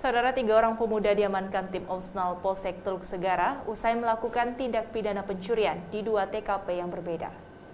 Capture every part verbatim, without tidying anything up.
Saudara, tiga orang pemuda diamankan tim Opsnal Polsek Teluk Segara usai melakukan tindak pidana pencurian di dua T K P yang berbeda.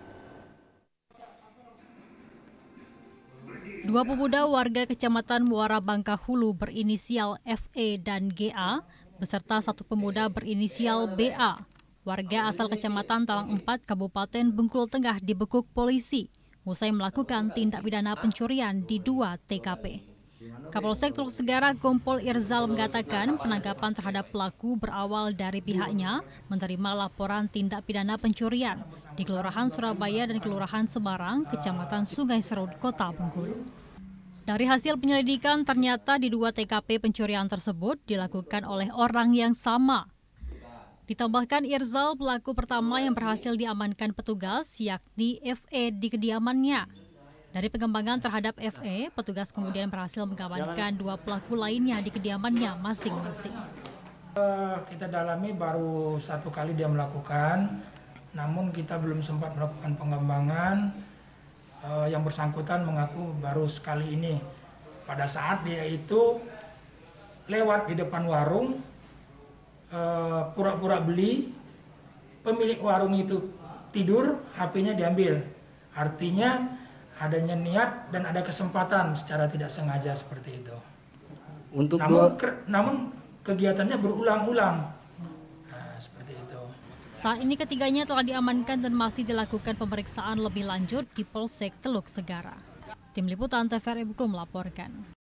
Dua pemuda warga Kecamatan Muara Bangka Hulu berinisial F E dan G A beserta satu pemuda berinisial B A, warga asal Kecamatan Talang Empat, Kabupaten Bengkulu Tengah dibekuk polisi usai melakukan tindak pidana pencurian di dua T K P. Kapolsek Teluk Segara Kompol Irzal mengatakan penangkapan terhadap pelaku berawal dari pihaknya menerima laporan tindak pidana pencurian di Kelurahan Surabaya dan Kelurahan Semarang, Kecamatan Sungai Serut, Kota Bengkulu. Dari hasil penyelidikan, ternyata di dua T K P pencurian tersebut dilakukan oleh orang yang sama. Ditambahkan Irzal, pelaku pertama yang berhasil diamankan petugas yakni F E di kediamannya. Dari pengembangan terhadap F E, petugas kemudian berhasil mengamankan dua pelaku lainnya di kediamannya masing-masing. Kita dalami baru satu kali dia melakukan, namun kita belum sempat melakukan pengembangan. Yang bersangkutan mengaku baru sekali ini. Pada saat dia itu lewat di depan warung, pura-pura beli, pemilik warung itu tidur, H P-nya diambil. Artinya adanya niat dan ada kesempatan secara tidak sengaja seperti itu. Untuk namun, dua... namun kegiatannya berulang-ulang. Nah, seperti itu. Saat ini ketiganya telah diamankan dan masih dilakukan pemeriksaan lebih lanjut di Polsek Teluk Segara. Tim Liputan T V R I Bengkulu melaporkan.